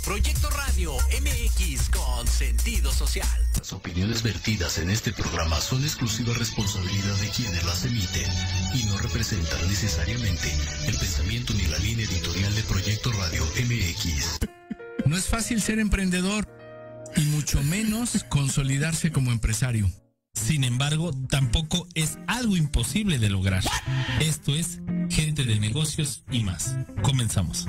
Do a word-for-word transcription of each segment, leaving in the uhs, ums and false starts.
Proyecto Radio M X con sentido social. Las opiniones vertidas en este programa son exclusiva responsabilidad de quienes las emiten y no representan necesariamente el pensamiento ni la línea editorial de Proyecto Radio M X. No es fácil ser emprendedor y mucho menos consolidarse como empresario. Sin embargo, tampoco es algo imposible de lograr. Esto es Gente de Negocios y Más. Comenzamos.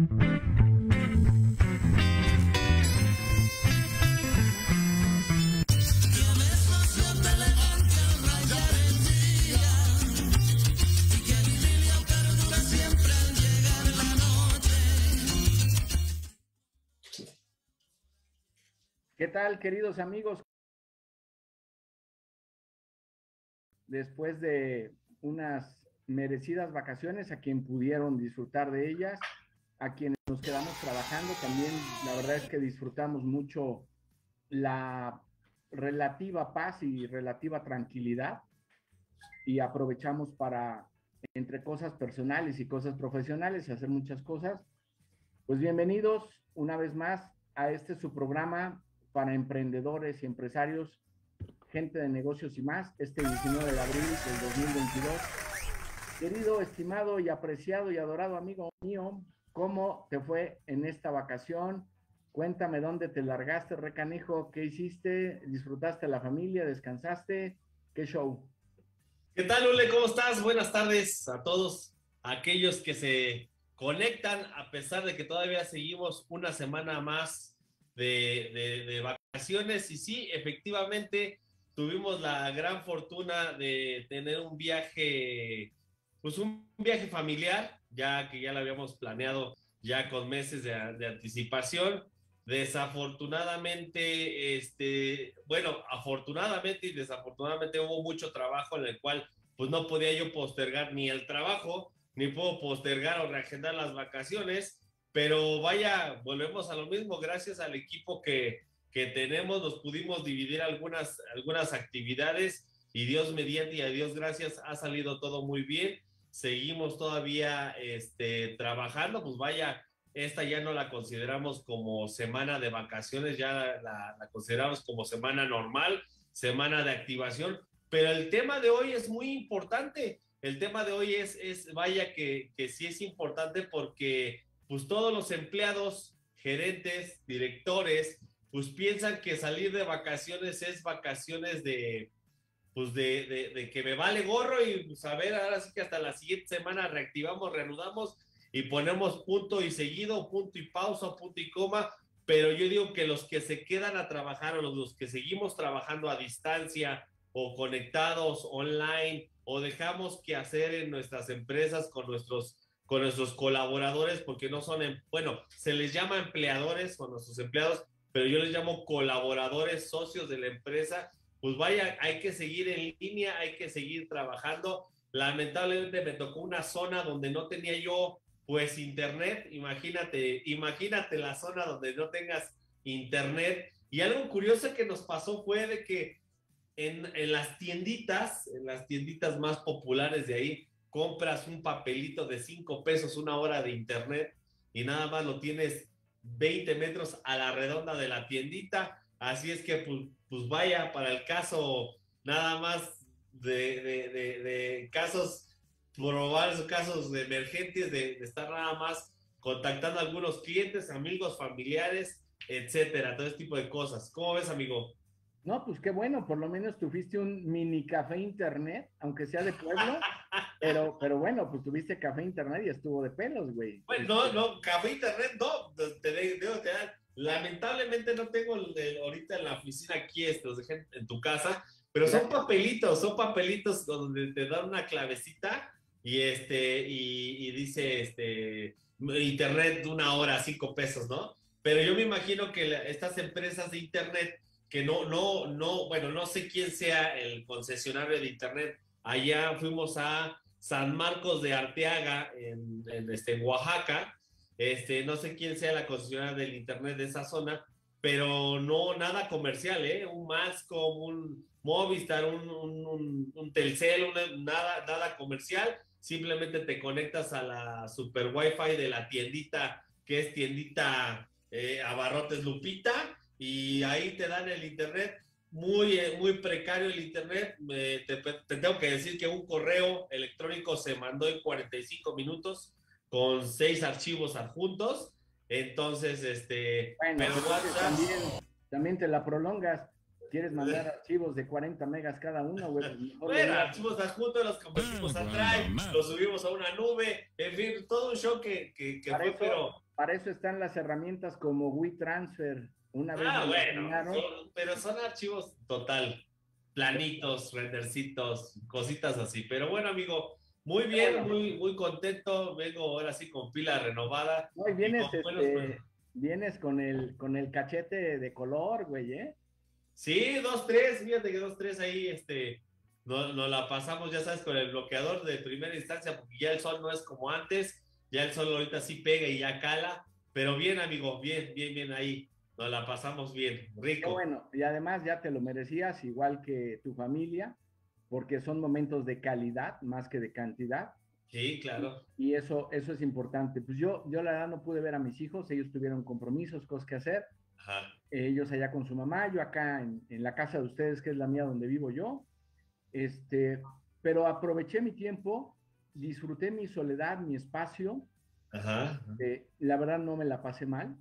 ¿Qué tal, queridos amigos? Después de unas merecidas vacaciones, a quien pudieron disfrutar de ellas, a quienes nos quedamos trabajando, también la verdad es que disfrutamos mucho la relativa paz y relativa tranquilidad y aprovechamos para, entre cosas personales y cosas profesionales, hacer muchas cosas. Pues bienvenidos una vez más a este su programa para emprendedores y empresarios, Gente de Negocios y Más, este diecinueve de abril del dos mil veintidós. Querido, estimado y apreciado y adorado amigo mío, ¿cómo te fue en esta vacación? Cuéntame dónde te largaste, recanijo, qué hiciste, disfrutaste de la familia, descansaste, qué show. ¿Qué tal, Ule? ¿Cómo estás? Buenas tardes a todos aquellos que se conectan a pesar de que todavía seguimos una semana más de, de, de vacaciones. Y sí, efectivamente, tuvimos la gran fortuna de tener un viaje, pues un viaje familiar, ya que ya lo habíamos planeado ya con meses de, de anticipación. Desafortunadamente, este, bueno, afortunadamente y desafortunadamente hubo mucho trabajo en el cual pues no podía yo postergar ni el trabajo, ni puedo postergar o reagendar las vacaciones, pero vaya, volvemos a lo mismo, gracias al equipo que, que tenemos, nos pudimos dividir algunas, algunas actividades y Dios mediante y a Dios gracias ha salido todo muy bien. Seguimos todavía este, trabajando, pues vaya, esta ya no la consideramos como semana de vacaciones, ya la, la consideramos como semana normal, semana de activación, pero el tema de hoy es muy importante. El tema de hoy es, es vaya que, que sí es importante porque pues todos los empleados, gerentes, directores, pues piensan que salir de vacaciones es vacaciones de, pues de, de, de que me vale gorro y pues a ver, ahora sí que hasta la siguiente semana reactivamos, reanudamos y ponemos punto y seguido, punto y pausa, punto y coma, pero yo digo que los que se quedan a trabajar o los, los que seguimos trabajando a distancia o conectados online o dejamos que hacer en nuestras empresas con nuestros con nuestros colaboradores, porque no son, bueno, se les llama empleadores con nuestros empleados, pero yo les llamo colaboradores, socios de la empresa, pues vaya, hay que seguir en línea, hay que seguir trabajando. Lamentablemente me tocó una zona donde no tenía yo, pues, internet, imagínate, imagínate la zona donde no tengas internet, y algo curioso que nos pasó fue de que en, en las tienditas, en las tienditas más populares de ahí, compras un papelito de cinco pesos, una hora de internet, y nada más lo tienes veinte metros a la redonda de la tiendita. Así es que, pues, pues vaya, para el caso, nada más de, de, de, de casos, probar casos de emergentes, de, de estar nada más contactando a algunos clientes, amigos, familiares, etcétera, todo ese tipo de cosas. ¿Cómo ves, amigo? No, pues qué bueno, por lo menos tuviste un mini café internet, aunque sea de pueblo, pero, pero bueno, pues tuviste café internet y estuvo de pelos, güey. Bueno, no, no, café internet no, te debo quedar. Lamentablemente no tengo el, el, ahorita en la oficina aquí, este, los dejé en tu casa, pero son papelitos, son papelitos donde te dan una clavecita y este, y, y dice este, internet de una hora, cinco pesos, ¿no? Pero yo me imagino que la, estas empresas de internet que no, no, no, bueno, no sé quién sea el concesionario de internet. Allá fuimos a San Marcos de Arteaga, en, en, este, en Oaxaca. Este, no sé quién sea la concesionaria del internet de esa zona, pero no nada comercial, ¿eh? Un Mascom, un Movistar, un, un, un, un Telcel, una, nada, nada comercial. Simplemente te conectas a la super Wi-Fi de la tiendita, que es tiendita eh, Abarrotes Lupita, y ahí te dan el internet. Muy, eh, muy precario el internet. Eh, te, te tengo que decir que un correo electrónico se mandó en cuarenta y cinco minutos con seis archivos adjuntos. Entonces, este, Bueno, pero pues WhatsApp, también, también te la prolongas. ¿Quieres mandar archivos de cuarenta megas cada uno, güey? Pues mejor bueno, lo- archivos adjuntos los convertimos a Ah, Drive, bueno, los subimos a una nube, en fin, todo un show que, que, que Para fue, eso, pero, para eso están las herramientas como WeTransfer. Una vez ah, me bueno, enseñaron. son- pero son archivos total, planitos, rendercitos, cositas así. Pero bueno, amigo, muy bien, muy, muy contento. Vengo ahora sí con pila renovada No, y y vienes, con buenos. este, vienes con el, con el cachete de color, güey, ¿eh? Sí, dos, tres, fíjate que dos, tres ahí, este, nos, nos la pasamos, ya sabes, con el bloqueador de primera instancia, porque ya el sol no es como antes, ya el sol ahorita sí pega y ya cala, pero bien, amigo, bien, bien, bien ahí, nos la pasamos bien, Qué rico. bueno, y además ya te lo merecías, igual que tu familia, porque son momentos de calidad más que de cantidad. Sí, claro. Y eso, eso es importante. Pues yo, yo la verdad no pude ver a mis hijos, ellos tuvieron compromisos, cosas que hacer. Ajá. Ellos allá con su mamá, yo acá en, en la casa de ustedes, que es la mía donde vivo yo. Este, pero aproveché mi tiempo, disfruté mi soledad, mi espacio. Ajá. Eh, la verdad no me la pasé mal.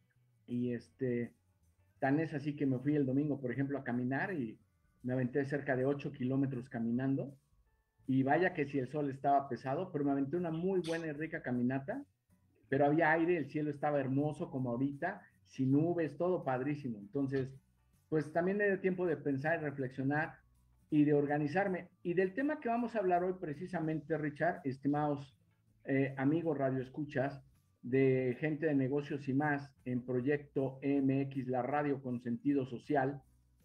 Y este, tan es así que me fui el domingo, por ejemplo, a caminar y me aventé cerca de ocho kilómetros caminando. Y vaya que si el sol estaba pesado, pero me aventé una muy buena y rica caminata, pero había aire, el cielo estaba hermoso como ahorita, sin nubes, todo padrísimo. Entonces, pues también me dio tiempo de pensar y reflexionar y de organizarme. Y del tema que vamos a hablar hoy precisamente, Richard, estimados eh, amigos radioescuchas de gente de negocios y más en Proyecto E M X, la radio con sentido social.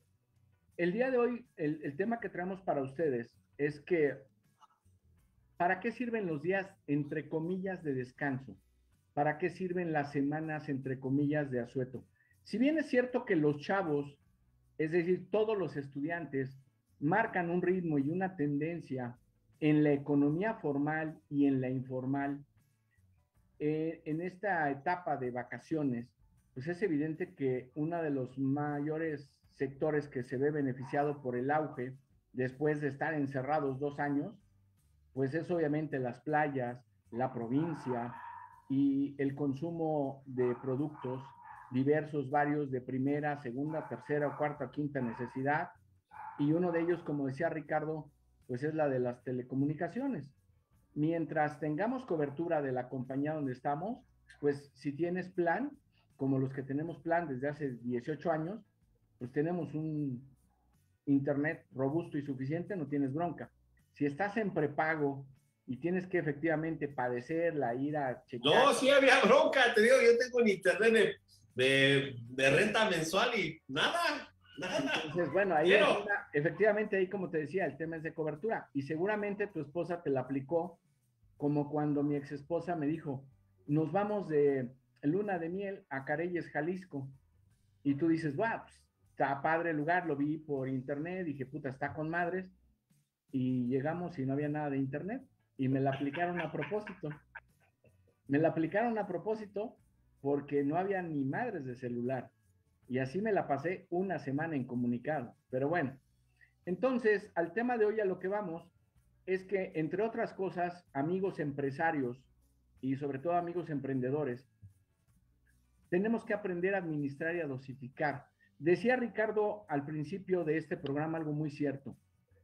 El día de hoy, el, el tema que traemos para ustedes es que ¿para qué sirven los días entre comillas de descanso? ¿Para qué sirven las semanas entre comillas de asueto? Si bien es cierto que los chavos, es decir, todos los estudiantes, marcan un ritmo y una tendencia en la economía formal y en la informal, eh, en esta etapa de vacaciones, pues es evidente que uno de los mayores sectores que se ve beneficiado por el auge, después de estar encerrados dos años, pues es obviamente las playas, la provincia y el consumo de productos diversos, varios de primera, segunda, tercera, cuarta, quinta necesidad. Y uno de ellos, como decía Ricardo, pues es la de las telecomunicaciones. Mientras tengamos cobertura de la compañía donde estamos, pues si tienes plan, como los que tenemos plan desde hace dieciocho años, pues tenemos un internet robusto y suficiente, no tienes bronca. Si estás en prepago y tienes que efectivamente padecerla, ir a checar. No, sí había bronca, te digo, yo tengo un internet de, de, de renta mensual y nada, nada. Entonces, bueno, ahí Pero, tema, efectivamente, ahí como te decía, el tema es de cobertura. Y seguramente tu esposa te la aplicó como cuando mi ex esposa me dijo, nos vamos de luna de miel a Careyes, Jalisco. Y tú dices, wow, pues, está padre el lugar, lo vi por internet, dije, puta, está con madres. Y llegamos y no había nada de internet. Y me la aplicaron a propósito. Me la aplicaron a propósito porque no había ni madres de celular. Y así me la pasé una semana incomunicado. Pero bueno, entonces, al tema de hoy a lo que vamos es que, entre otras cosas, amigos empresarios y sobre todo amigos emprendedores, tenemos que aprender a administrar y a dosificar. Decía Ricardo al principio de este programa algo muy cierto.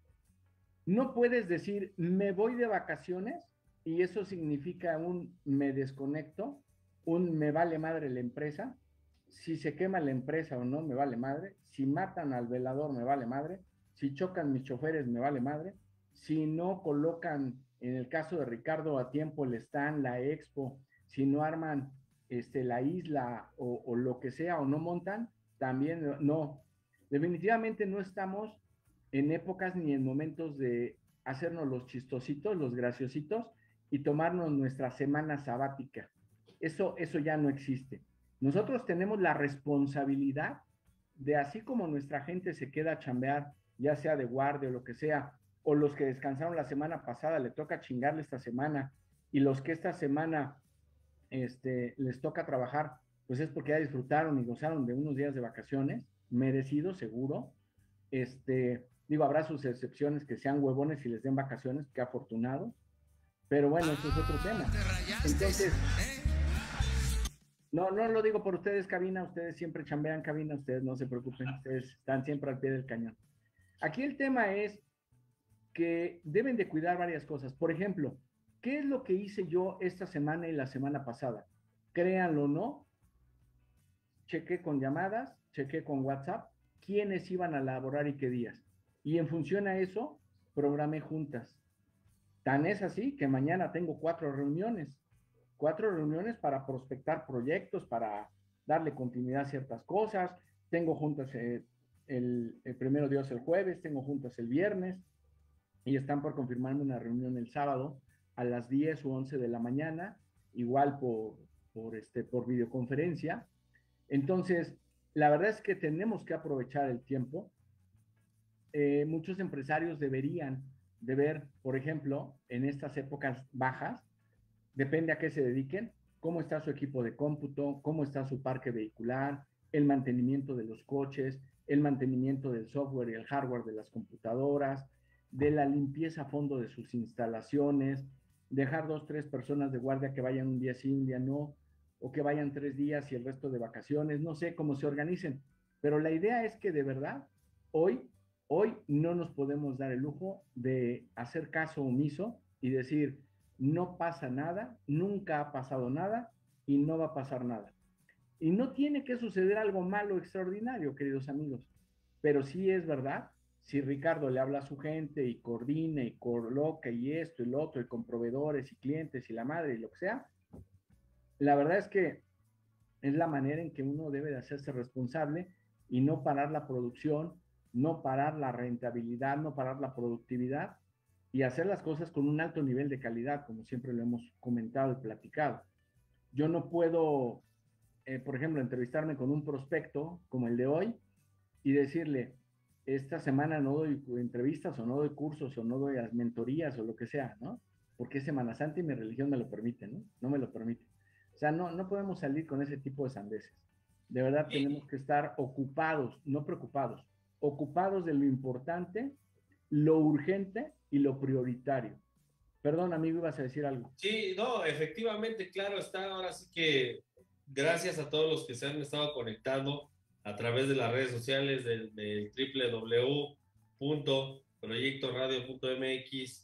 No puedes decir, me voy de vacaciones y eso significa un me desconecto, un me vale madre la empresa. Si se quema la empresa o no, me vale madre. Si matan al velador, me vale madre. Si chocan mis choferes, me vale madre. Si no colocan, en el caso de Ricardo, a tiempo el stand, la expo, si no arman este, la isla o, o lo que sea, o no montan, también no. Definitivamente no estamos en épocas ni en momentos de hacernos los chistositos, los graciositos y tomarnos nuestra semana sabática. Eso, eso ya no existe. Nosotros tenemos la responsabilidad de, así como nuestra gente se queda a chambear, ya sea de guardia o lo que sea, o los que descansaron la semana pasada, le toca chingarle esta semana, y los que esta semana este, les toca trabajar, pues es porque ya disfrutaron y gozaron de unos días de vacaciones, merecidos, seguro. Este, digo, habrá sus excepciones que sean huevones y les den vacaciones, qué afortunados. Pero bueno, eso es otro tema. Entonces, no, no lo digo por ustedes, cabina, ustedes siempre chambean cabina, ustedes no se preocupen, ustedes están siempre al pie del cañón. Aquí el tema es que deben de cuidar varias cosas. Por ejemplo, ¿qué es lo que hice yo esta semana y la semana pasada? Créanlo o no, chequé con llamadas, chequé con WhatsApp, quiénes iban a laborar y qué días. Y en función a eso, programé juntas. Tan es así que mañana tengo cuatro reuniones, cuatro reuniones para prospectar proyectos, para darle continuidad a ciertas cosas. Tengo juntas eh, el, el primero Dios el jueves, tengo juntas el viernes y están por confirmarme una reunión el sábado a las diez u once de la mañana, igual por, por, este, por videoconferencia. Entonces, la verdad es que tenemos que aprovechar el tiempo. Eh, muchos empresarios deberían de ver, por ejemplo, en estas épocas bajas, depende a qué se dediquen, cómo está su equipo de cómputo, cómo está su parque vehicular, el mantenimiento de los coches, el mantenimiento del software y el hardware de las computadoras, de la limpieza a fondo de sus instalaciones, dejar dos, tres personas de guardia que vayan un día sí, un día no, o que vayan tres días y el resto de vacaciones, no sé cómo se organicen, pero la idea es que de verdad, hoy, hoy no nos podemos dar el lujo de hacer caso omiso y decir, no pasa nada, nunca ha pasado nada y no va a pasar nada. Y no tiene que suceder algo malo o extraordinario, queridos amigos, pero sí es verdad, si Ricardo le habla a su gente y coordina y coloca y esto y lo otro y con proveedores y clientes y la madre y lo que sea, la verdad es que es la manera en que uno debe de hacerse responsable y no parar la producción, no parar la rentabilidad, no parar la productividad y hacer las cosas con un alto nivel de calidad, como siempre lo hemos comentado y platicado. Yo no puedo, eh, por ejemplo, entrevistarme con un prospecto como el de hoy y decirle, esta semana no doy entrevistas o no doy cursos o no doy mentorías o lo que sea, ¿no? Porque es Semana Santa y mi religión me lo permite, ¿no? No me lo permite. O sea, no, no podemos salir con ese tipo de sandeces. De verdad tenemos que estar ocupados, no preocupados, ocupados de lo importante, lo urgente y lo prioritario. Perdón, amigo, ibas a decir algo. Sí, no, efectivamente, claro, está ahora sí que gracias a todos los que se han estado conectando a través de las redes sociales del, del doble u doble u doble u punto proyecto radio punto m x.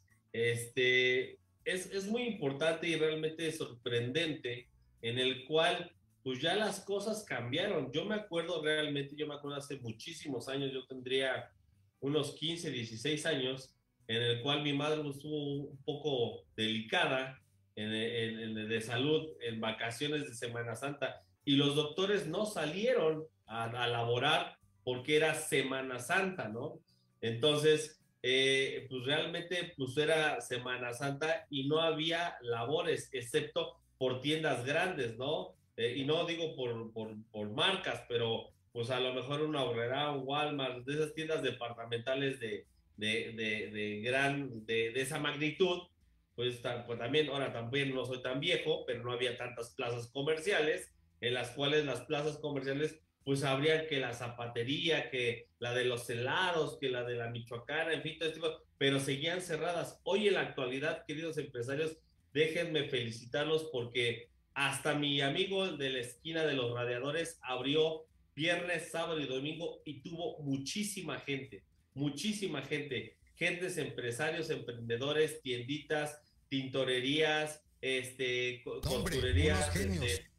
Este, es, es muy importante y realmente sorprendente en el cual pues ya las cosas cambiaron. Yo me acuerdo realmente, yo me acuerdo hace muchísimos años, yo tendría unos quince, dieciséis años, en el cual mi madre estuvo un poco delicada en, en, en, de salud en vacaciones de Semana Santa y los doctores no salieron a, a laborar porque era Semana Santa, ¿no? Entonces, eh, pues realmente pues era Semana Santa y no había labores, excepto por tiendas grandes, ¿no? Eh, y no digo por, por, por marcas, pero pues a lo mejor una Aurrera, un Walmart, de esas tiendas departamentales de, de, de, de gran, de, de esa magnitud, pues, pues también, ahora también no soy tan viejo, pero no había tantas plazas comerciales, en las cuales las plazas comerciales, pues habría que la zapatería, que la de los helados, que la de la Michoacana, en fin, todo este tipo, pero seguían cerradas. Hoy en la actualidad, queridos empresarios, déjenme felicitarlos porque hasta mi amigo de la esquina de los radiadores abrió viernes, sábado y domingo y tuvo muchísima gente, muchísima gente, gentes, empresarios, emprendedores, tienditas, tintorerías, este, costurerías, este,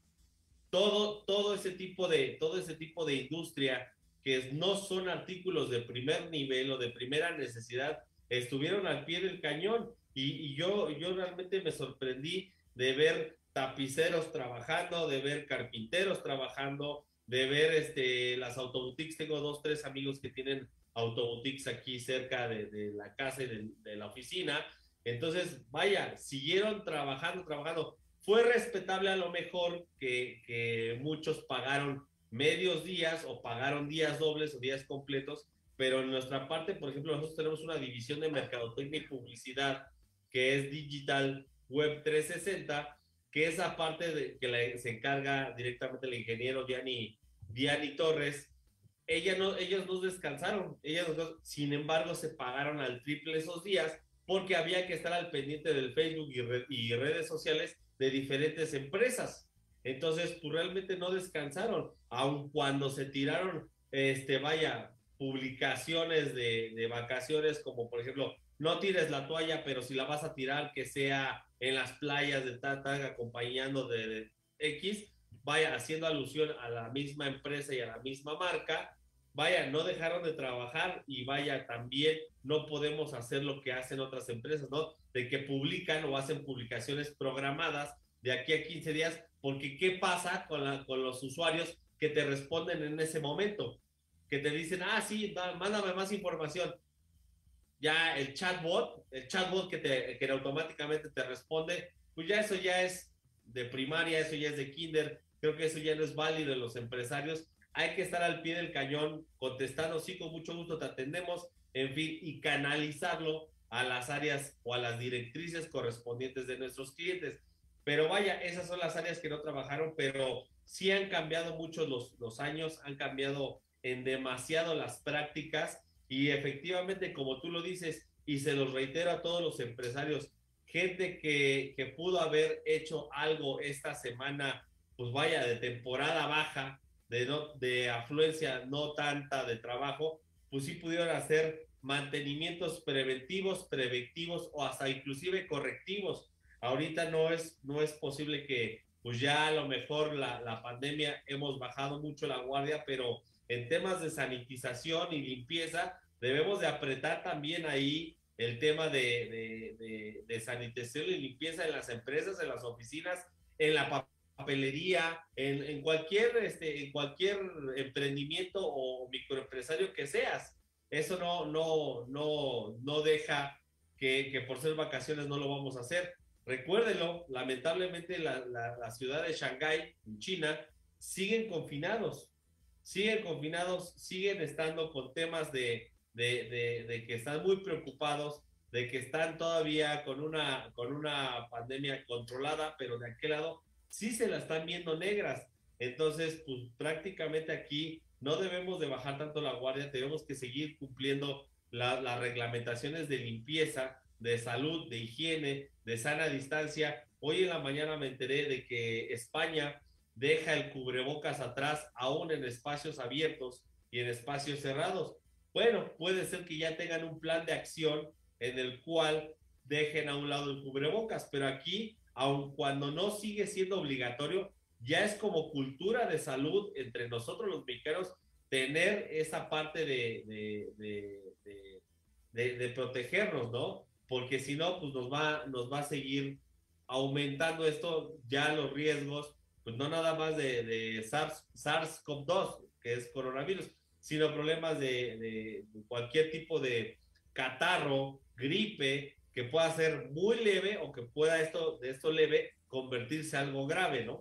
todo, todo ese tipo de, todo ese tipo de industria que no son artículos de primer nivel o de primera necesidad, estuvieron al pie del cañón y, y yo, yo realmente me sorprendí de ver tapiceros trabajando, de ver carpinteros trabajando, de ver este, las autoboutiques. Tengo dos, tres amigos que tienen autoboutiques aquí cerca de, de la casa y de, de la oficina. Entonces, vaya, siguieron trabajando, trabajando. Fue respetable a lo mejor que, que muchos pagaron medios días o pagaron días dobles o días completos, pero en nuestra parte, por ejemplo, nosotros tenemos una división de mercadotecnia y publicidad que es Digital Web trescientos sesenta, que esa parte de, que la, se encarga directamente el ingeniero Diani, Diani Torres, ella no, ellos no descansaron, ellos no, sin embargo se pagaron al triple esos días porque había que estar al pendiente del Facebook y, red, y redes sociales de diferentes empresas. Entonces, pues realmente no descansaron, aun cuando se tiraron, este, vaya, publicaciones de, de vacaciones, como por ejemplo, no tires la toalla, pero si la vas a tirar, que sea en las playas de Tatán, acompañando de, de X, vaya, haciendo alusión a la misma empresa y a la misma marca. Vaya, no dejaron de trabajar y vaya, también no podemos hacer lo que hacen otras empresas, ¿no? De que publican o hacen publicaciones programadas de aquí a quince días, porque ¿qué pasa con, la, con los usuarios que te responden en ese momento? Que te dicen, ah, sí, da, mándame más información. Ya el chatbot, el chatbot que, te, que automáticamente te responde, pues ya eso ya es de primaria, eso ya es de kinder, creo que eso ya no es válido en los empresarios. Hay que estar al pie del cañón, contestando, sí, con mucho gusto te atendemos, en fin, y canalizarlo a las áreas o a las directrices correspondientes de nuestros clientes. Pero vaya, esas son las áreas que no trabajaron, pero sí han cambiado mucho los, los años, han cambiado en demasiado las prácticas y efectivamente, como tú lo dices, y se los reitero a todos los empresarios, gente que, que pudo haber hecho algo esta semana, pues vaya, de temporada baja, de, no, de afluencia no tanta de trabajo, pues sí pudieron hacer mantenimientos preventivos, preventivos o hasta inclusive correctivos. Ahorita no es, no es posible que, pues ya a lo mejor la, la pandemia hemos bajado mucho la guardia, pero en temas de sanitización y limpieza debemos de apretar también ahí el tema de, de, de, de sanitización y limpieza en las empresas, en las oficinas, en la papelería, en, en, cualquier, este, en cualquier emprendimiento o microempresario que seas. Eso no, no, no, no deja que, que por ser vacaciones no lo vamos a hacer. Recuérdenlo, lamentablemente la, la, la ciudad de Shanghái, en China, siguen confinados, siguen confinados, siguen estando con temas de, de, de, de que están muy preocupados, de que están todavía con una, con una pandemia controlada, pero de aquel lado sí se la están viendo negras. Entonces, pues prácticamente aquí no debemos de bajar tanto la guardia, tenemos que seguir cumpliendo la, las reglamentaciones de limpieza, de salud, de higiene, de sana distancia. Hoy en la mañana me enteré de que España deja el cubrebocas atrás, aún en espacios abiertos y en espacios cerrados. Bueno, puede ser que ya tengan un plan de acción en el cual dejen a un lado el cubrebocas, pero aquí, aun cuando no sigue siendo obligatorio, ya es como cultura de salud entre nosotros los mexicanos tener esa parte de, de, de, de, de, de protegernos, ¿no? Porque si no, pues nos va, nos va a seguir aumentando esto, ya los riesgos, pues no nada más de, de SARS, SARS-CoV dos, que es coronavirus, sino problemas de, de, de cualquier tipo de catarro, gripe, que pueda ser muy leve o que pueda esto, de esto leve convertirse en algo grave, ¿no?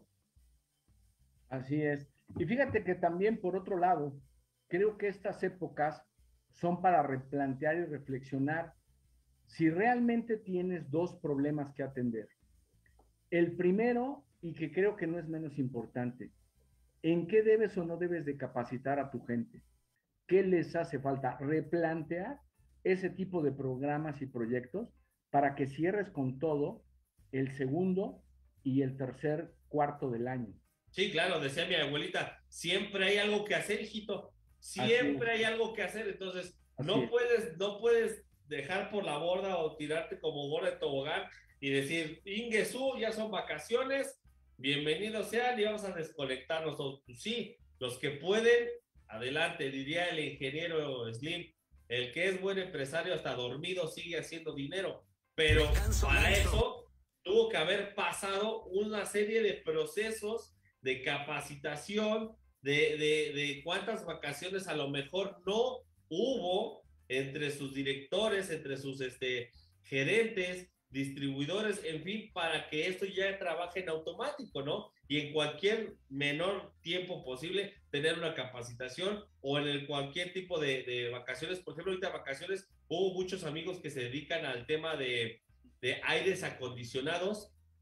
Así es. Y fíjate que también, por otro lado, creo que estas épocas son para replantear y reflexionar si realmente tienes dos problemas que atender. El primero, y que creo que no es menos importante, ¿en qué debes o no debes de capacitar a tu gente? ¿Qué les hace falta? Replantear ese tipo de programas y proyectos para que cierres con todo el segundo y el tercer cuarto del año. Sí, claro, decía mi abuelita, siempre hay algo que hacer, hijito, siempre hay algo que hacer, entonces Así no es. puedes, no puedes dejar por la borda o tirarte como bola de tobogán y decir, Ingesú, ya son vacaciones, bienvenidos sean y vamos a desconectarnos todos. Pues sí, los que pueden, adelante, diría el ingeniero Slim, el que es buen empresario hasta dormido sigue haciendo dinero, pero para eso tuvo que haber pasado una serie de procesos de capacitación, de, de, de cuántas vacaciones a lo mejor no hubo entre sus directores, entre sus este, gerentes, distribuidores, en fin, para que esto ya trabaje en automático, ¿no? Y en cualquier menor tiempo posible tener una capacitación o en el cualquier tipo de, de vacaciones. Por ejemplo, ahorita vacaciones, hubo muchos amigos que se dedican al tema de, de aires acondicionados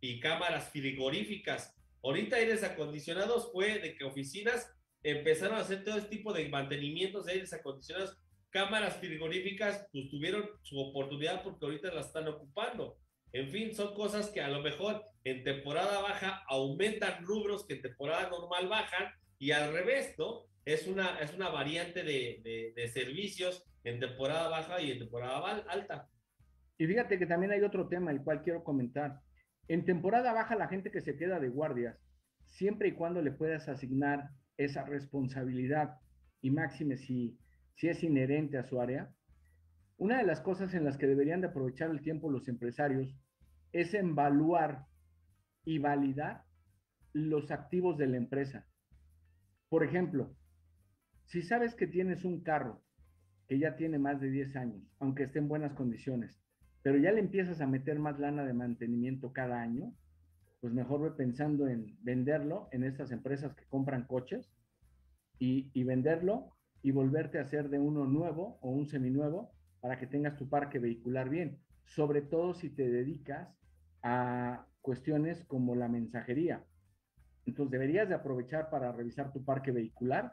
y cámaras frigoríficas. Ahorita aires acondicionados fue de que oficinas empezaron a hacer todo este tipo de mantenimientos de aires acondicionados. Cámaras frigoríficas pues tuvieron su oportunidad porque ahorita la están ocupando. En fin, son cosas que a lo mejor en temporada baja aumentan rubros que en temporada normal bajan y al revés, ¿no? Es una, es una variante de, de, de servicios en temporada baja y en temporada alta. Y fíjate que también hay otro tema el cual quiero comentar. En temporada baja la gente que se queda de guardias, siempre y cuando le puedas asignar esa responsabilidad y máxime si, si es inherente a su área, una de las cosas en las que deberían de aprovechar el tiempo los empresarios es evaluar y validar los activos de la empresa. Por ejemplo, si sabes que tienes un carro que ya tiene más de diez años, aunque esté en buenas condiciones, pero ya le empiezas a meter más lana de mantenimiento cada año, pues mejor ve pensando en venderlo en estas empresas que compran coches y, y venderlo y volverte a hacer de uno nuevo o un seminuevo para que tengas tu parque vehicular bien, sobre todo si te dedicas a cuestiones como la mensajería. Entonces deberías de aprovechar para revisar tu parque vehicular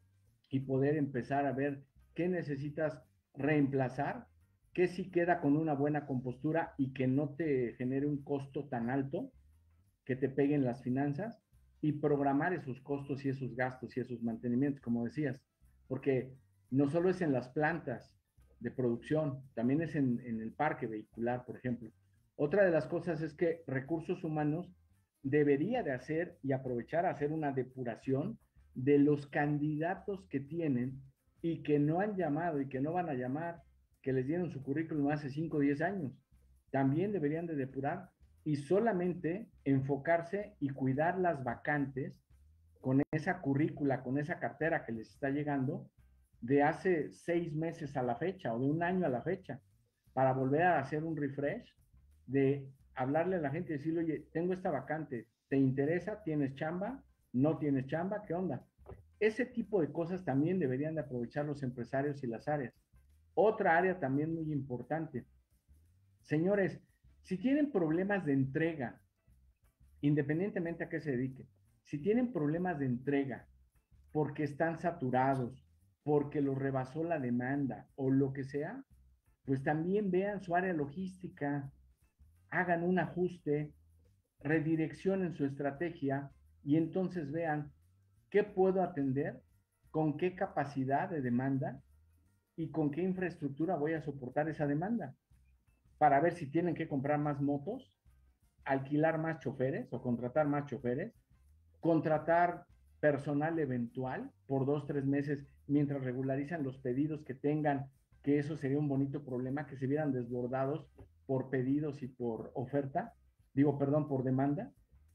y poder empezar a ver qué necesitas reemplazar, qué sí queda con una buena compostura y que no te genere un costo tan alto que te peguen las finanzas, y programar esos costos y esos gastos y esos mantenimientos, como decías, porque no solo es en las plantas de producción, también es en, en el parque vehicular, por ejemplo. Otra de las cosas es que recursos humanos debería de hacer y aprovechar a hacer una depuración de los candidatos que tienen y que no han llamado y que no van a llamar, que les dieron su currículum hace cinco o diez años. También deberían de depurar y solamente enfocarse y cuidar las vacantes con esa currícula, con esa cartera que les está llegando de hace seis meses a la fecha o de un año a la fecha, para volver a hacer un refresh, de hablarle a la gente y decirle, oye, tengo esta vacante, ¿te interesa? ¿Tienes chamba? ¿No tienes chamba? ¿Qué onda? Ese tipo de cosas también deberían de aprovechar los empresarios y las áreas. Otra área también muy importante. Señores, si tienen problemas de entrega, independientemente a qué se dediquen, si tienen problemas de entrega porque están saturados, porque los rebasó la demanda o lo que sea, pues también vean su área logística, hagan un ajuste, redireccionen su estrategia y entonces vean qué puedo atender, con qué capacidad de demanda y con qué infraestructura voy a soportar esa demanda, para ver si tienen que comprar más motos, alquilar más choferes o contratar más choferes, contratar personal eventual por dos, tres meses mientras regularizan los pedidos que tengan, que eso sería un bonito problema, que se vieran desbordados por pedidos y por oferta, digo, perdón, por demanda.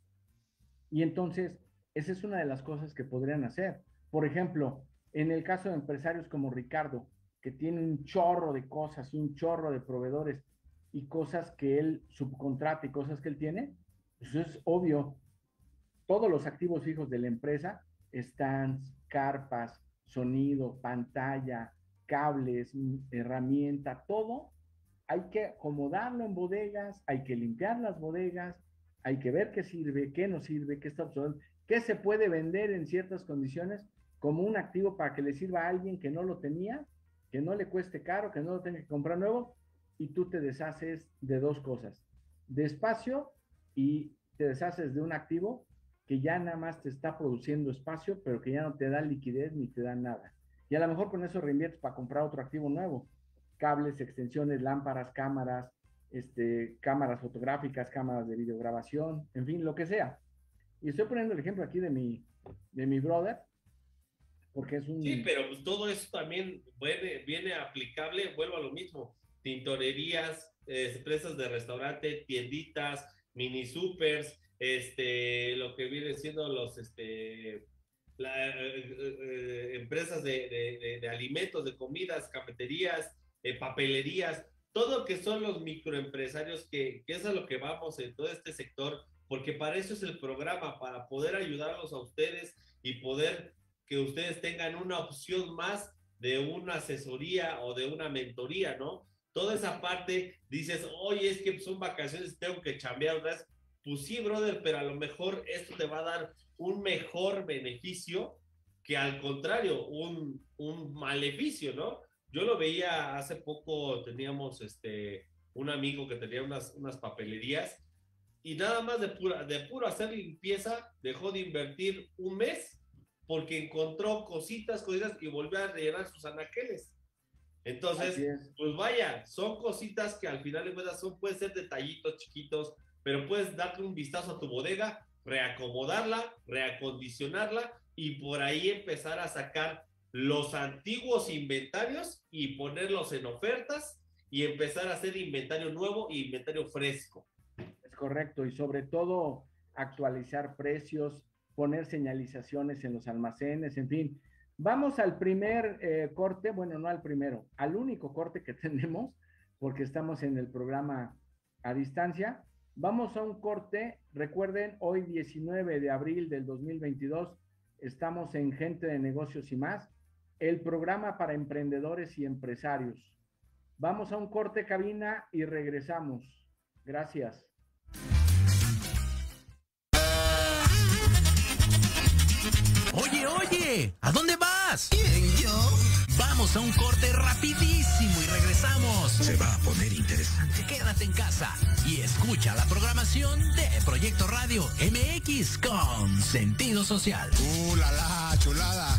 Y entonces, esa es una de las cosas que podrían hacer. Por ejemplo, en el caso de empresarios como Ricardo, que tiene un chorro de cosas y un chorro de proveedores y cosas que él subcontrata y cosas que él tiene, pues es obvio, todos los activos fijos de la empresa, stands, carpas, sonido, pantalla, cables, herramienta, todo, hay que acomodarlo en bodegas, hay que limpiar las bodegas, hay que ver qué sirve, qué no sirve, qué está obsoleto, qué se puede vender en ciertas condiciones como un activo para que le sirva a alguien que no lo tenía, que no le cueste caro, que no lo tenga que comprar nuevo, y tú te deshaces de dos cosas, de espacio, y te deshaces de un activo que ya nada más te está produciendo espacio, pero que ya no te da liquidez ni te da nada. Y a lo mejor con eso reinviertes para comprar otro activo nuevo, cables, extensiones, lámparas, cámaras, este, cámaras fotográficas, cámaras de videograbación, en fin, lo que sea. Y estoy poniendo el ejemplo aquí de mi, de mi brother, porque es un... Sí, pero pues todo eso también viene, viene aplicable, vuelvo a lo mismo, tintorerías, eh, empresas de restaurante, tienditas, mini supers, este, lo que viene siendo los, este, la, eh, eh, empresas de, de, de, de alimentos, de comidas, cafeterías, eh, papelerías, todo que son los microempresarios, que, que es a lo que vamos en todo este sector, porque para eso es el programa, para poder ayudarlos a ustedes y poder que ustedes tengan una opción más de una asesoría o de una mentoría, ¿no? Toda esa parte, dices, oye, es que son vacaciones, tengo que chambear, ¿verdad? pues sí, brother, pero a lo mejor esto te va a dar un mejor beneficio que al contrario, un, un maleficio, ¿no? Yo lo veía hace poco, teníamos este, un amigo que tenía unas, unas papelerías y nada más de, pura, de puro hacer limpieza dejó de invertir un mes porque encontró cositas, cositas y volvió a rellenar sus anaqueles. Entonces, pues vaya, son cositas que al final de cuentas son, pueden ser detallitos chiquitos, pero puedes darle un vistazo a tu bodega, reacomodarla, reacondicionarla y por ahí empezar a sacar los antiguos inventarios y ponerlos en ofertas y empezar a hacer inventario nuevo e inventario fresco. Es correcto, y sobre todo actualizar precios, poner señalizaciones en los almacenes, en fin. Vamos al primer eh, corte, bueno, no al primero, al único corte que tenemos, porque estamos en el programa a distancia. Vamos a un corte, recuerden, hoy diecinueve de abril del dos mil veintidós, estamos en Gente de Negocios y Más, el programa para emprendedores y empresarios. Vamos a un corte, cabina, y regresamos. Gracias. Oye, oye, ¿a dónde vas? ¿Quién, yo? Vamos a un corte rapidísimo y regresamos. Se va a poner interesante. Quédate en casa y escucha la programación de Proyecto Radio M X con sentido social. ¡Uh, la, la, chulada!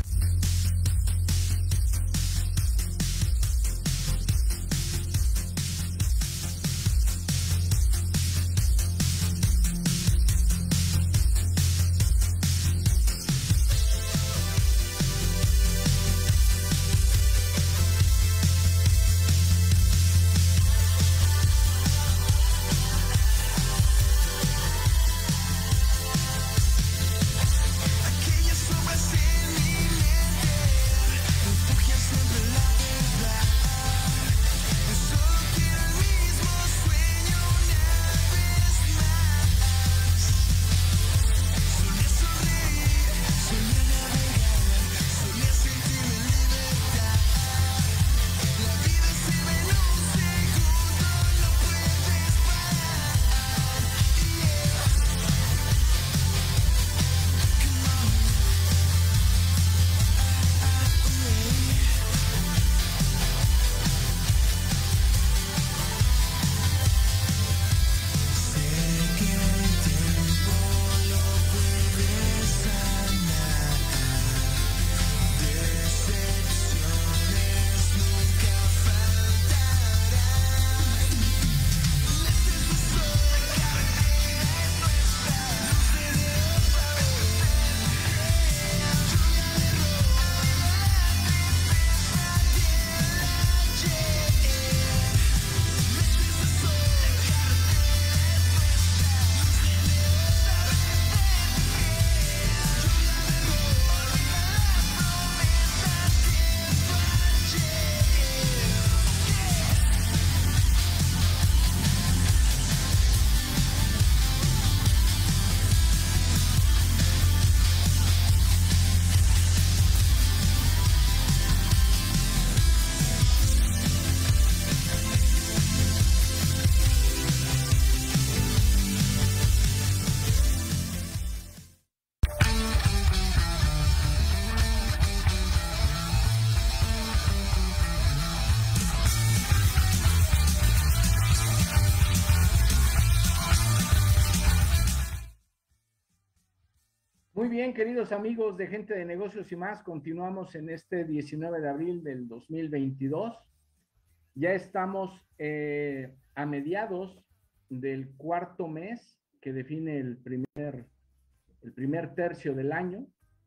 Muy bien, queridos amigos de Gente de Negocios y Más, continuamos en este diecinueve de abril del dos mil veintidós. Ya estamos eh, a mediados del cuarto mes que define el primer, el primer tercio del año.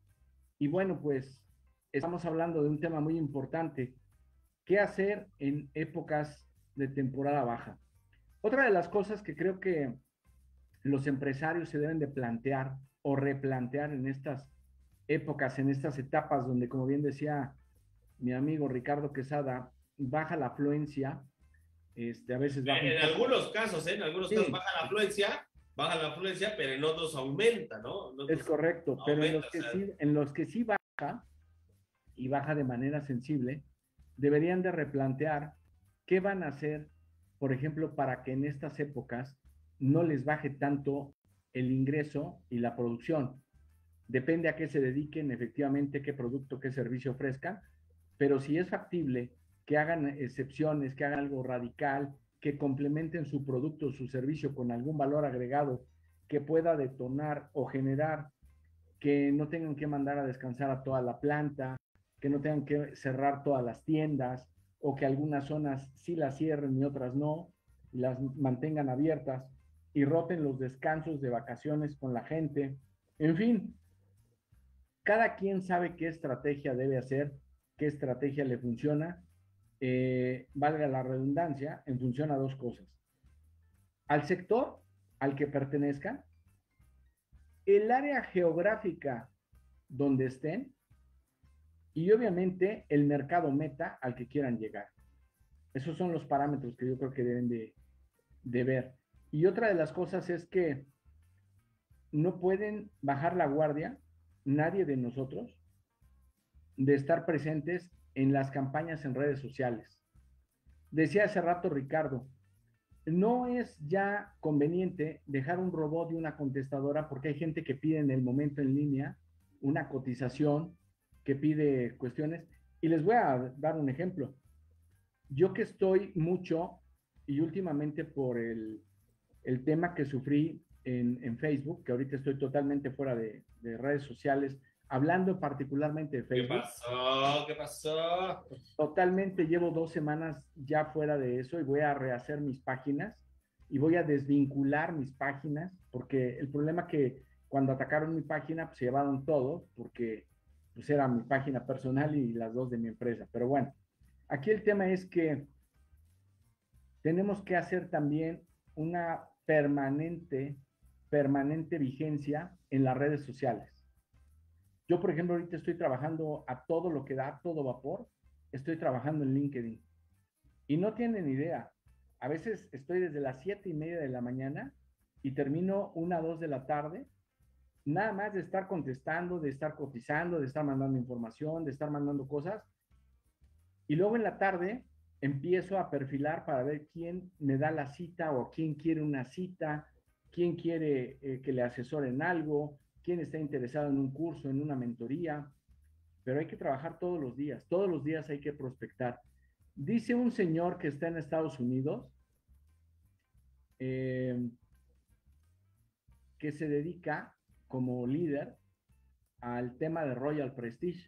Y bueno, pues estamos hablando de un tema muy importante. ¿Qué hacer en épocas de temporada baja? Otra de las cosas que creo que los empresarios se deben de plantear o replantear en estas épocas, en estas etapas donde, como bien decía mi amigo Ricardo Quesada, baja la afluencia, este, a veces baja. En, en algunos casos, ¿eh? En algunos sí. casos baja la afluencia, baja la afluencia, pero en otros aumenta, ¿no? Otros es correcto, pero aumenta, en, los que o sea, sí, en los que sí baja, y baja de manera sensible, deberían de replantear qué van a hacer, por ejemplo, para que en estas épocas no les baje tanto el ingreso y la producción. Depende a qué se dediquen, efectivamente, qué producto, qué servicio ofrezcan, pero si es factible que hagan excepciones, que hagan algo radical, que complementen su producto o su servicio con algún valor agregado que pueda detonar o generar que no tengan que mandar a descansar a toda la planta, que no tengan que cerrar todas las tiendas, o que algunas zonas sí las cierren y otras no, y las mantengan abiertas, y roten los descansos de vacaciones con la gente. En fin, cada quien sabe qué estrategia debe hacer, qué estrategia le funciona, eh, valga la redundancia, en función a dos cosas. Al sector al que pertenezcan, el área geográfica donde estén y obviamente el mercado meta al que quieran llegar. Esos son los parámetros que yo creo que deben de, de ver. Y otra de las cosas es que no pueden bajar la guardia, nadie de nosotros, de estar presentes en las campañas en redes sociales. Decía hace rato Ricardo, no es ya conveniente dejar un robot y una contestadora porque hay gente que pide en el momento en línea una cotización, que pide cuestiones. Y les voy a dar un ejemplo. Yo que estoy mucho y últimamente por el, el tema que sufrí en, en Facebook, que ahorita estoy totalmente fuera de, de redes sociales, hablando particularmente de Facebook. ¿Qué pasó? ¿Qué pasó? Totalmente llevo dos semanas ya fuera de eso y voy a rehacer mis páginas y voy a desvincular mis páginas porque el problema que cuando atacaron mi página pues se llevaron todo porque pues era mi página personal y las dos de mi empresa. Pero bueno, aquí el tema es que tenemos que hacer también una permanente, permanente vigencia en las redes sociales. Yo, por ejemplo, ahorita estoy trabajando a todo lo que da, a todo vapor. Estoy trabajando en LinkedIn. Y no tienen idea. A veces estoy desde las siete y media de la mañana y termino una, dos de la tarde, nada más de estar contestando, de estar cotizando, de estar mandando información, de estar mandando cosas. Y luego en la tarde empiezo a perfilar para ver quién me da la cita o quién quiere una cita, quién quiere eh, que le asesoren algo, quién está interesado en un curso, en una mentoría, pero hay que trabajar todos los días, todos los días hay que prospectar. Dice un señor que está en Estados Unidos, eh, que se dedica como líder al tema de Royal Prestige.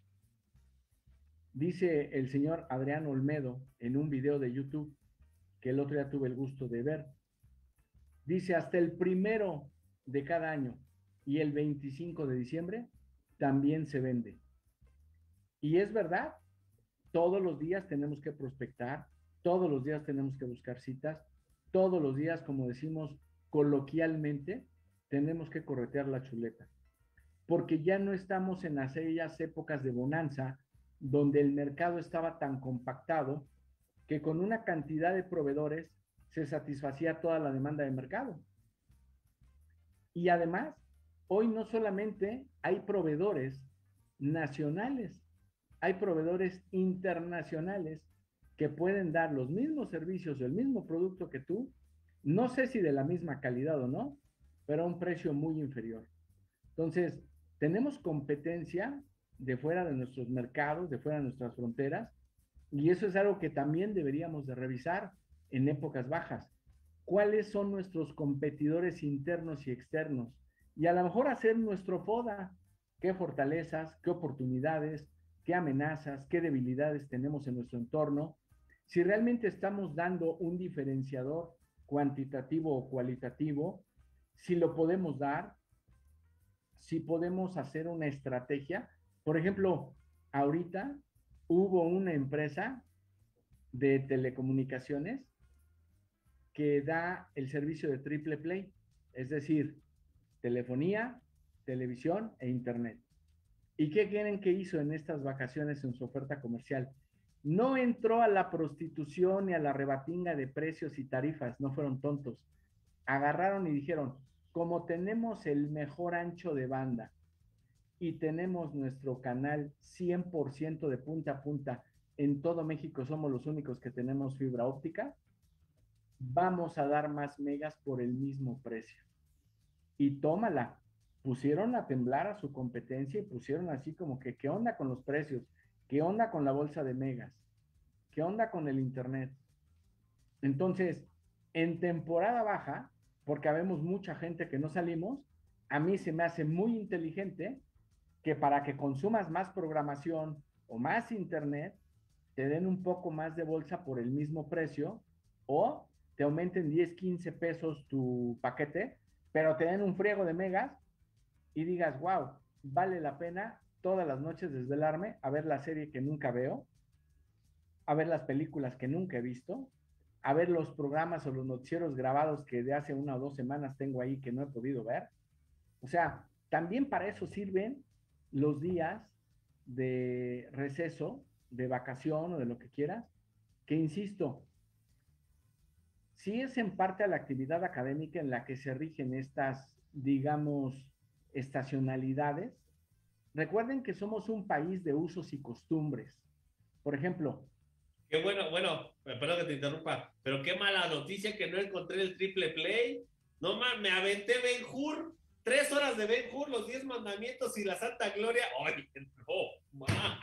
Dice el señor Adrián Olmedo en un video de YouTube que el otro día tuve el gusto de ver. Dice, hasta el primero de cada año y el veinticinco de diciembre también se vende. Y es verdad, todos los días tenemos que prospectar, todos los días tenemos que buscar citas, todos los días, como decimos coloquialmente, tenemos que corretear la chuleta. Porque ya no estamos en aquellas épocas de bonanza donde el mercado estaba tan compactado que con una cantidad de proveedores se satisfacía toda la demanda de mercado. Y además, hoy no solamente hay proveedores nacionales, hay proveedores internacionales que pueden dar los mismos servicios o el mismo producto que tú, no sé si de la misma calidad o no, pero a un precio muy inferior. Entonces, tenemos competencia de fuera de nuestros mercados, de fuera de nuestras fronteras, y eso es algo que también deberíamos de revisar en épocas bajas. ¿Cuáles son nuestros competidores internos y externos? Y a lo mejor hacer nuestro FODA, qué fortalezas, qué oportunidades, qué amenazas, qué debilidades tenemos en nuestro entorno, si realmente estamos dando un diferenciador cuantitativo o cualitativo, si lo podemos dar, si podemos hacer una estrategia. Por ejemplo, ahorita hubo una empresa de telecomunicaciones que da el servicio de triple play, es decir, telefonía, televisión e internet. ¿Y qué quieren que hizo en estas vacaciones en su oferta comercial? No entró a la prostitución ni a la rebatinga de precios y tarifas, no fueron tontos. Agarraron y dijeron, como tenemos el mejor ancho de banda y tenemos nuestro canal cien por ciento de punta a punta en todo México, somos los únicos que tenemos fibra óptica, vamos a dar más megas por el mismo precio. y tómala. Pusieron a temblar a su competencia y pusieron así como que, ¿qué onda con los precios? ¿Qué onda con la bolsa de megas? ¿Qué onda con el internet? Entonces, en temporada baja, porque habemos mucha gente que no salimos, a mí se me hace muy inteligente que para que consumas más programación o más internet, te den un poco más de bolsa por el mismo precio o te aumenten diez, quince pesos tu paquete, pero te den un friego de megas y digas, wow, vale la pena todas las noches desvelarme a ver la serie que nunca veo, a ver las películas que nunca he visto, a ver los programas o los noticieros grabados que de hace una o dos semanas tengo ahí que no he podido ver. O sea, también para eso sirven los días de receso, de vacación o de lo que quieras, que insisto, sí es en parte a la actividad académica en la que se rigen estas, digamos, estacionalidades. Recuerden que somos un país de usos y costumbres. Por ejemplo, qué bueno, bueno, perdón que te interrumpa, pero qué mala noticia que no encontré el triple play. No más, me aventé Ben-Hur, tres horas de Ben-Hur, los diez mandamientos y la Santa Gloria. Ay, no, ma.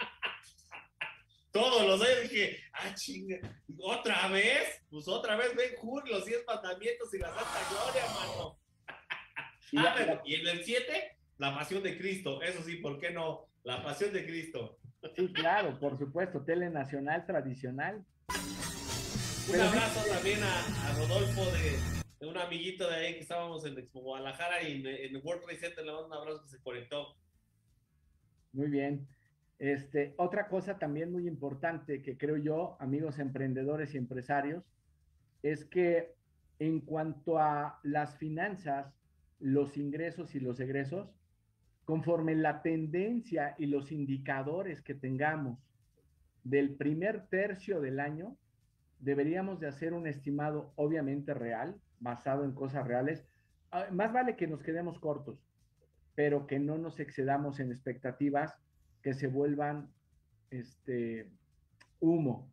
Todos los años dije, ah, chinga, ¿otra vez? Pues otra vez Ben-Hur, los diez mandamientos y la Santa Gloria, mano. y, Ah, la, pero, y en el siete, la pasión de Cristo. Eso sí, ¿por qué no? La pasión de Cristo. sí, claro, por supuesto, tele nacional tradicional. Un Pero abrazo sí, también a, a Rodolfo de, de un amiguito de ahí que estábamos en Expo Guadalajara y en, en el World Trade Center. Le mando un abrazo que se conectó. muy bien. Este, otra cosa también muy importante que creo yo, amigos emprendedores y empresarios, es que en cuanto a las finanzas, los ingresos y los egresos, conforme la tendencia y los indicadores que tengamos del primer tercio del año, deberíamos de hacer un estimado obviamente real, basado en cosas reales. Más vale que nos quedemos cortos, pero que no nos excedamos en expectativas que se vuelvan este humo,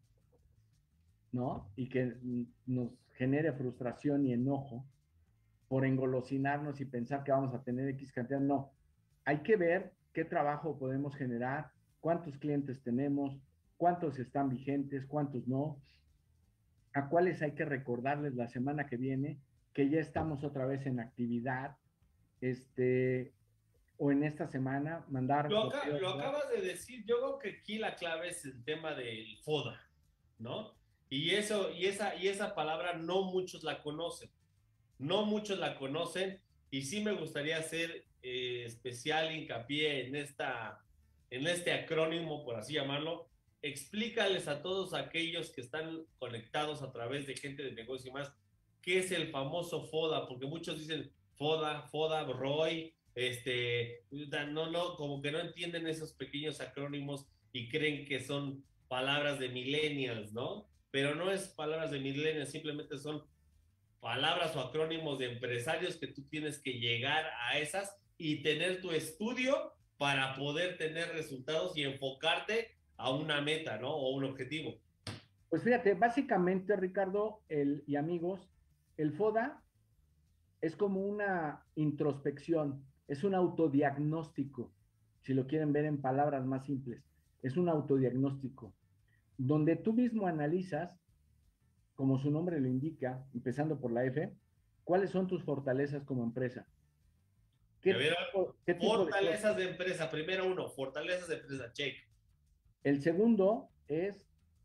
¿no? Y que nos genere frustración y enojo por engolosinarnos y pensar que vamos a tener X cantidad. No, hay que ver qué trabajo podemos generar, cuántos clientes tenemos, cuántos están vigentes, cuántos no, a cuáles hay que recordarles la semana que viene que ya estamos otra vez en actividad, este, o en esta semana mandar... Lo, acá, lo acabas de decir, yo creo que aquí la clave es el tema del FODA, ¿no? Y, eso, y, esa, y esa palabra no muchos la conocen, no muchos la conocen y sí me gustaría hacer eh, especial hincapié en, esta, en este acrónimo, por así llamarlo. Explícales a todos aquellos que están conectados a través de gente de negocio y más, qué es el famoso FODA, porque muchos dicen FODA, FODA, R O I, este, no, no, como que no entienden esos pequeños acrónimos y creen que son palabras de millennials, ¿no? Pero no es palabras de millennials, simplemente son palabras o acrónimos de empresarios que tú tienes que llegar a esas y tener tu estudio para poder tener resultados y enfocarte a una meta, ¿no? O un objetivo. Pues fíjate, básicamente, Ricardo el, y amigos, el FODA es como una introspección, es un autodiagnóstico, si lo quieren ver en palabras más simples, es un autodiagnóstico, donde tú mismo analizas, como su nombre lo indica, empezando por la F, cuáles son tus fortalezas como empresa. ¿Qué, ver, tipo, ¿qué fortalezas tipo de, de empresa? Primero uno, fortalezas de empresa, check. El segundo es,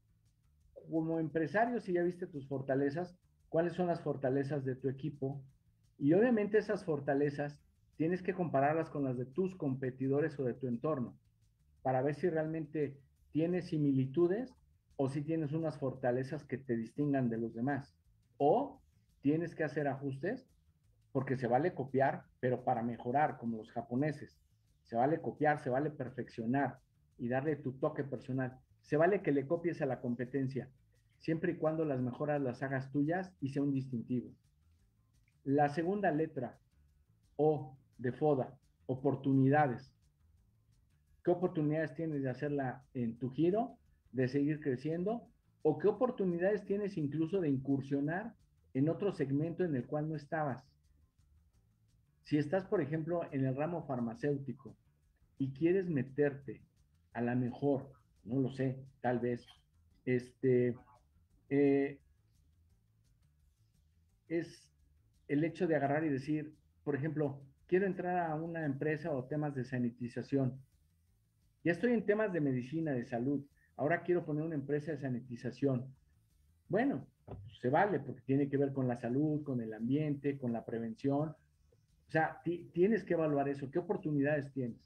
como empresario, si ya viste tus fortalezas, cuáles son las fortalezas de tu equipo. Y obviamente esas fortalezas tienes que compararlas con las de tus competidores o de tu entorno, para ver si realmente tienes similitudes o si tienes unas fortalezas que te distingan de los demás. O tienes que hacer ajustes, porque se vale copiar, pero para mejorar, como los japoneses. Se vale copiar, se vale perfeccionar y darle tu toque personal. Se vale que le copies a la competencia, siempre y cuando las mejoras las hagas tuyas y sea un distintivo. La segunda letra, O, de FODA, oportunidades. ¿Qué oportunidades tienes de hacerla en tu giro, de seguir creciendo? ¿O qué oportunidades tienes incluso de incursionar en otro segmento en el cual no estabas? Si estás, por ejemplo, en el ramo farmacéutico y quieres meterte a la mejor, no lo sé, tal vez, este, eh, es el hecho de agarrar y decir, por ejemplo, quiero entrar a una empresa o temas de sanitización. Ya estoy en temas de medicina, de salud. Ahora quiero poner una empresa de sanitización. Bueno, pues se vale porque tiene que ver con la salud, con el ambiente, con la prevención. O sea, tienes que evaluar eso. ¿Qué oportunidades tienes?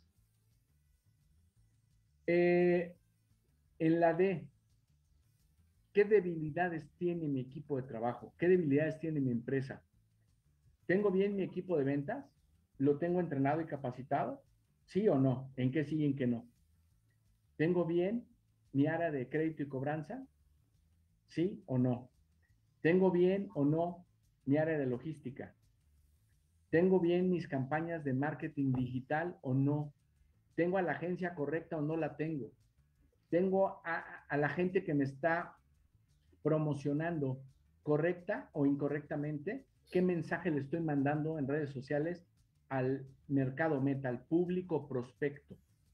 Eh, en la D, ¿qué debilidades tiene mi equipo de trabajo? ¿Qué debilidades tiene mi empresa? ¿Tengo bien mi equipo de ventas? ¿Lo tengo entrenado y capacitado? ¿Sí o no? ¿En qué sí y en qué no? ¿Tengo bien mi área de crédito y cobranza? ¿Sí o no? ¿Tengo bien o no mi área de logística? ¿Tengo bien mis campañas de marketing digital o no? ¿Tengo a la agencia correcta o no la tengo? ¿Tengo a, a la gente que me está promocionando correcta o incorrectamente? ¿Qué mensaje le estoy mandando en redes sociales al mercado meta, al público prospecto?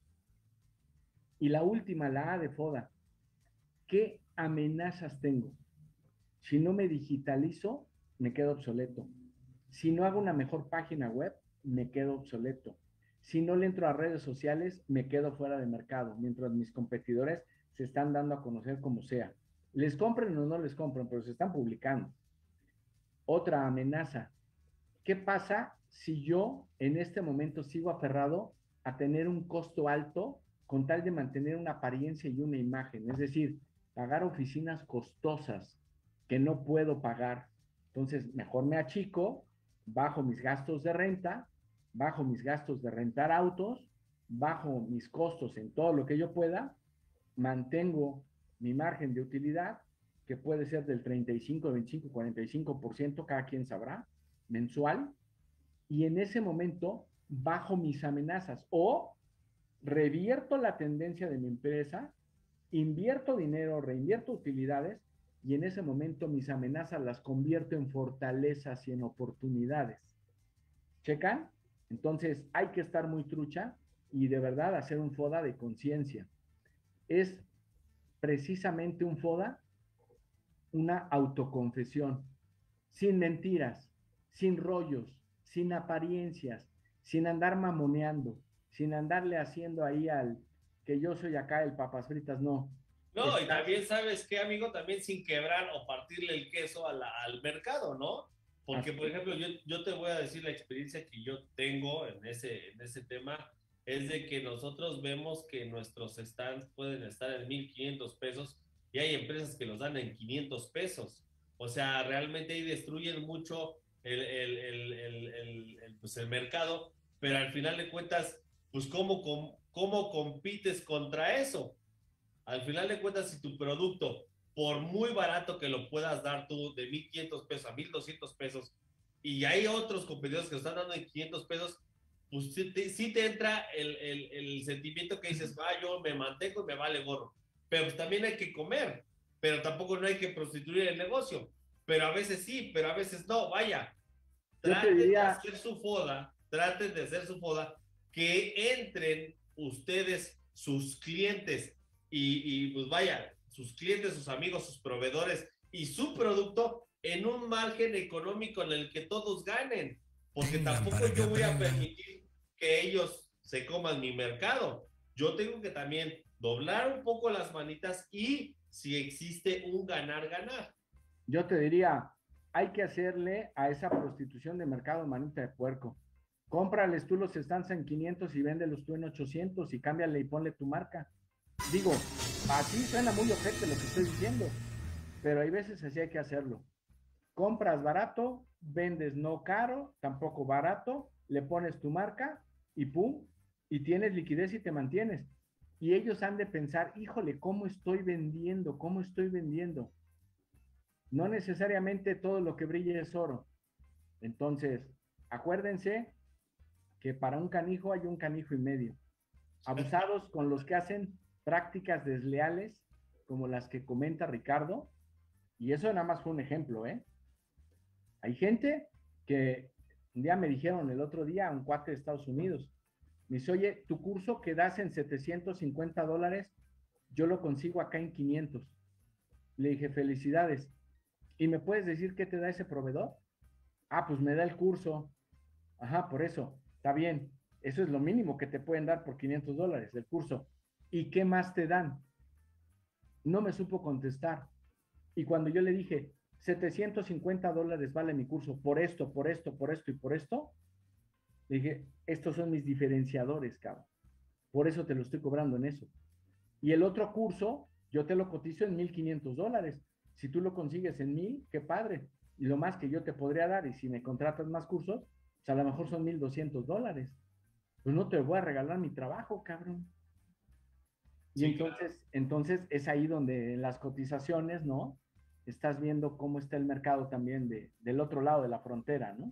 Y la última, la A de FODA. ¿Qué amenazas tengo? Si no me digitalizo, me quedo obsoleto. Si no hago una mejor página web, me quedo obsoleto. Si no le entro a redes sociales, me quedo fuera de mercado, mientras mis competidores se están dando a conocer como sea. Les compren o no les compren, pero se están publicando. Otra amenaza. ¿Qué pasa si yo en este momento sigo aferrado a tener un costo alto con tal de mantener una apariencia y una imagen? Es decir, pagar oficinas costosas que no puedo pagar. Entonces, mejor me achico, bajo mis gastos de renta, bajo mis gastos de rentar autos, bajo mis costos en todo lo que yo pueda, mantengo mi margen de utilidad, que puede ser del treinta y cinco, veinticinco, cuarenta y cinco por ciento, cada quien sabrá, mensual, y en ese momento bajo mis amenazas o revierto la tendencia de mi empresa, invierto dinero, reinvierto utilidades y en ese momento mis amenazas las convierto en fortalezas y en oportunidades. ¿Checan? Entonces hay que estar muy trucha y de verdad hacer un FODA de conciencia. Es precisamente un FODA, una autoconfesión, sin mentiras, sin rollos, sin apariencias, sin andar mamoneando, sin andarle haciendo ahí al que yo soy acá el papas fritas, no. No, Estás... y también sabes qué, amigo, también sin quebrar o partirle el queso a la, al mercado, ¿no? Porque, Así. por ejemplo, yo, yo te voy a decir la experiencia que yo tengo en ese, en ese tema, es de que nosotros vemos que nuestros stands pueden estar en mil quinientos pesos y hay empresas que los dan en quinientos pesos. O sea, realmente ahí destruyen mucho el, el, el, el, el, el, pues el mercado, pero al final de cuentas, pues ¿cómo, cómo, cómo compites contra eso? Al final de cuentas, si tu producto, por muy barato que lo puedas dar tú, de mil quinientos pesos a mil doscientos pesos, y hay otros competidores que lo están dando en quinientos pesos, pues sí te, sí te entra el, el, el sentimiento que dices, ah, yo me mantengo y me vale gorro. Pero pues también hay que comer, pero tampoco no hay que prostituir el negocio. Pero a veces sí, pero a veces no, vaya. Traten diría... de hacer su FODA, traten de hacer su FODA, que entren ustedes, sus clientes, y, y pues vaya, sus clientes, sus amigos, sus proveedores y su producto en un margen económico en el que todos ganen, porque Venga, tampoco yo voy a permitir que ellos se coman mi mercado. Yo tengo que también doblar un poco las manitas y si existe un ganar-ganar. Yo te diría, hay que hacerle a esa prostitución de mercado manita de puerco. Cómprales tú los stands en quinientos y véndelos tú en ochocientos y cámbiale y ponle tu marca. Digo, así suena muy ojete lo que estoy diciendo, pero hay veces así hay que hacerlo. Compras barato, vendes no caro, tampoco barato, le pones tu marca y pum, y tienes liquidez y te mantienes. Y ellos han de pensar, híjole, ¿cómo estoy vendiendo? ¿Cómo estoy vendiendo? No necesariamente todo lo que brilla es oro. Entonces, acuérdense que para un canijo hay un canijo y medio. Abusados con los que hacen prácticas desleales como las que comenta Ricardo, y eso nada más fue un ejemplo, ¿eh? Hay gente que Un día me dijeron el otro día, un cuate de Estados Unidos, me dice, oye, tu curso que das en setecientos cincuenta dólares, yo lo consigo acá en quinientos. Le dije, felicidades. ¿Y me puedes decir qué te da ese proveedor? Ah, pues me da el curso. Ajá, por eso, está bien. Eso es lo mínimo que te pueden dar por quinientos dólares, el curso. ¿Y qué más te dan? No me supo contestar. Y cuando yo le dije, setecientos cincuenta dólares vale mi curso, por esto, por esto, por esto y por esto, le dije, estos son mis diferenciadores, cabrón. Por eso te lo estoy cobrando en eso. Y el otro curso, yo te lo cotizo en mil quinientos dólares. Si tú lo consigues en mil, qué padre. Y lo más que yo te podría dar, y si me contratas más cursos, pues a lo mejor son mil doscientos dólares. Pues no te voy a regalar mi trabajo, cabrón. Y sí, entonces, claro. entonces es ahí donde en las cotizaciones, ¿no? Estás viendo cómo está el mercado también de, del otro lado de la frontera, ¿no?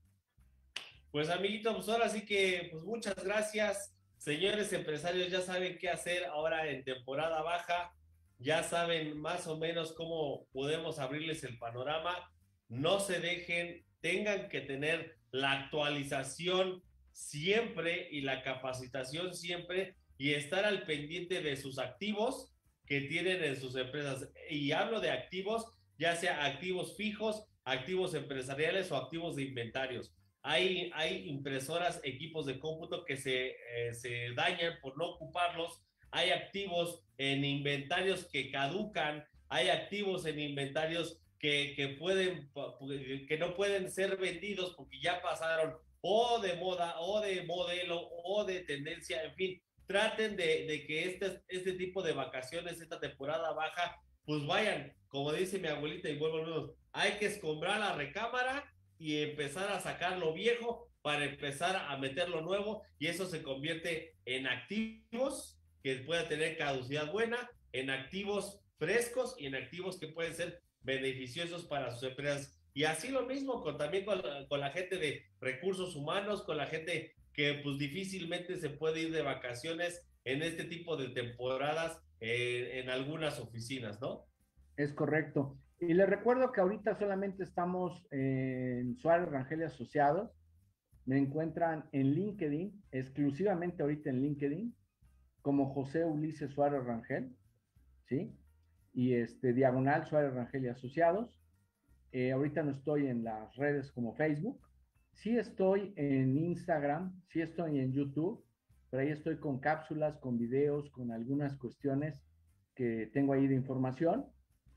Pues amiguito, pues ahora sí que, pues muchas gracias. Señores empresarios, ya saben qué hacer ahora en temporada baja. Ya saben más o menos cómo podemos abrirles el panorama. No se dejen, tengan que tener la actualización siempre y la capacitación siempre y estar al pendiente de sus activos que tienen en sus empresas. Y hablo de activos, ya sea activos fijos, activos empresariales o activos de inventarios. Hay, hay impresoras, equipos de cómputo que se, eh, se dañan por no ocuparlos. Hay activos en inventarios que caducan. Hay activos en inventarios que, que, pueden, que no pueden ser vendidos porque ya pasaron o de moda, o de modelo, o de tendencia, en fin. Traten de, de que este, este tipo de vacaciones, esta temporada baja, pues vayan, como dice mi abuelita, y vuelvo a nuevo, hay que escombrar la recámara y empezar a sacar lo viejo para empezar a meter lo nuevo, y eso se convierte en activos que puedan tener caducidad buena, en activos frescos y en activos que pueden ser beneficiosos para sus empresas. Y así lo mismo con, también con la, con la gente de recursos humanos, con la gente que pues difícilmente se puede ir de vacaciones en este tipo de temporadas eh, en algunas oficinas, ¿no? Es correcto. Y les recuerdo que ahorita solamente estamos en Suárez Rangel y Asociados. Me encuentran en LinkedIn, exclusivamente ahorita en LinkedIn, como José Ulises Suárez Rangel, ¿sí? Y este, diagonal Suárez Rangel y Asociados. Eh, ahorita no estoy en las redes como Facebook. Sí estoy en Instagram, sí estoy en YouTube, pero ahí estoy con cápsulas, con videos, con algunas cuestiones que tengo ahí de información.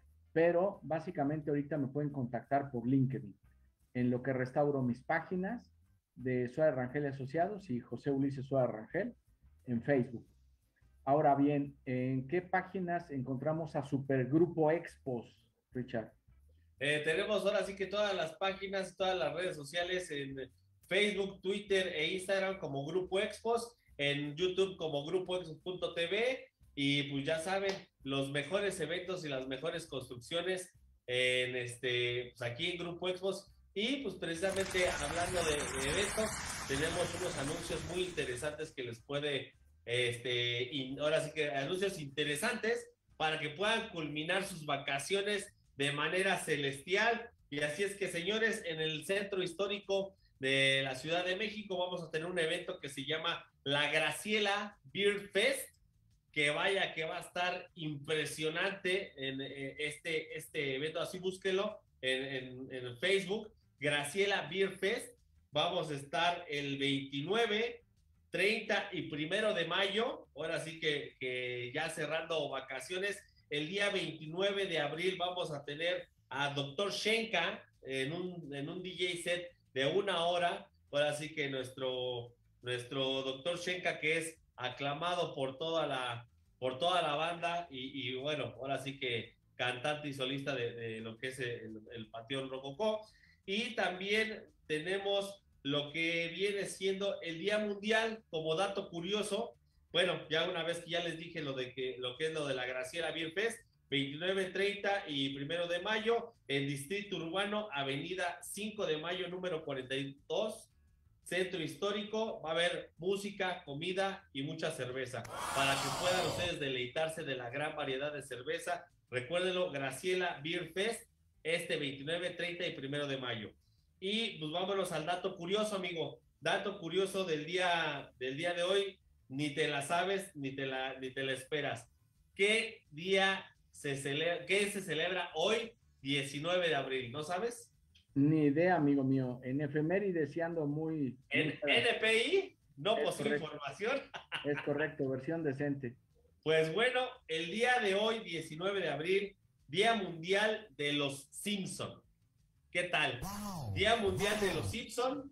Pero básicamente ahorita me pueden contactar por LinkedIn, en lo que restauro mis páginas de Suárez Rangel y Asociados y José Ulises Suárez Rangel en Facebook. Ahora bien, ¿en qué páginas encontramos a Supergrupo Expos, Richard? Eh, tenemos ahora sí que todas las páginas, todas las redes sociales en Facebook, Twitter e Instagram como Grupo Expos, en YouTube como grupo expos punto t v, y pues ya saben, los mejores eventos y las mejores construcciones en este, pues aquí en Grupo Expos. Y pues precisamente hablando de, de eventos, tenemos unos anuncios muy interesantes que les puede, este, y ahora sí que anuncios interesantes para que puedan culminar sus vacaciones de manera celestial. Y así es que, señores, en el centro histórico de la Ciudad de México vamos a tener un evento que se llama la Graciela Beer Fest, que vaya que va a estar impresionante en eh, este, este evento. Así búsquelo en, en, en Facebook, Graciela Beer Fest. Vamos a estar el veintinueve, treinta y primero de mayo, ahora sí que, que ya cerrando vacaciones. El día veintinueve de abril vamos a tener a doctor Shenka en un, en un D J set de una hora. Ahora sí que nuestro, nuestro doctor Shenka, que es aclamado por toda la, por toda la banda y, y bueno, ahora sí que cantante y solista de, de lo que es el, el Panteón Rococó. Y también tenemos lo que viene siendo el Día Mundial, como dato curioso. Bueno, ya una vez que ya les dije lo de que lo que es lo de la Graciela Beer Fest, veintinueve, treinta y primero de mayo, en Distrito Urbano, Avenida cinco de mayo, número cuarenta y dos, Centro Histórico. Va a haber música, comida y mucha cerveza, para que puedan ustedes deleitarse de la gran variedad de cerveza. Recuérdenlo, Graciela Beer Fest, este veintinueve, treinta y primero de mayo. Y pues vámonos al dato curioso, amigo. Dato curioso del día, del día de hoy, ni te la sabes, ni te la, ni te la esperas. ¿Qué día se celebra, qué se celebra hoy, diecinueve de abril? ¿No sabes? Ni idea, amigo mío. En efemérides deseando muy... ¿En muy N P I? No es posee correcto. información. Es correcto, versión decente. Pues bueno, el día de hoy, diecinueve de abril, Día Mundial de los Simpson. ¿Qué tal? Wow, Día Mundial wow. de los Simpson.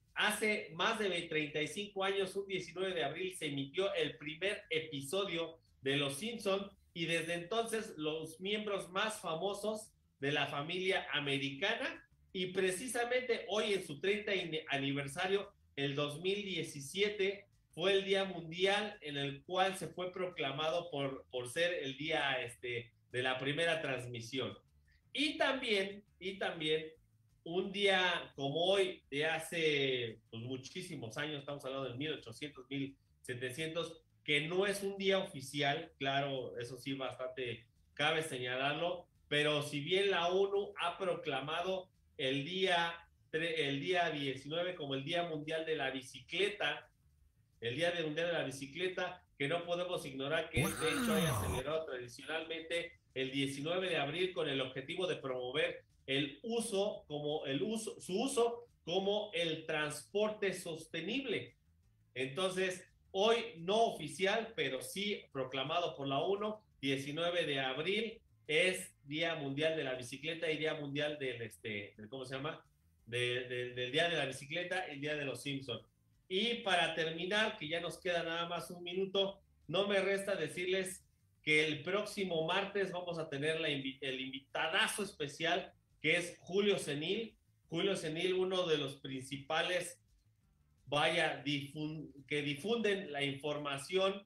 Hace más de treinta y cinco años, un diecinueve de abril, se emitió el primer episodio de Los Simpson y desde entonces los miembros más famosos de la familia americana, y precisamente hoy en su treinta aniversario, el dos mil diecisiete, fue el Día Mundial en el cual se fue proclamado por, por ser el día este, de la primera transmisión. Y también, y también, un día como hoy, de hace pues, muchísimos años, estamos hablando de mil ochocientos, mil setecientos, que no es un día oficial, claro, eso sí, bastante cabe señalarlo, pero si bien la ONU ha proclamado el día, el día diecinueve como el Día Mundial de la Bicicleta, el Día Mundial de la Bicicleta, que no podemos ignorar que este hecho haya celebrado tradicionalmente el diecinueve de abril con el objetivo de promover el uso como el uso, su uso como el transporte sostenible. Entonces, hoy no oficial, pero sí proclamado por la ONU, diecinueve de abril es Día Mundial de la Bicicleta y Día Mundial del, este, del ¿cómo se llama? De, de, del Día de la Bicicleta, el Día de los Simpsons. Y para terminar, que ya nos queda nada más un minuto, no me resta decirles que el próximo martes vamos a tener la, el invitadazo especial, que es Julio Senil. Julio Senil, uno de los principales, vaya, difun que difunden la información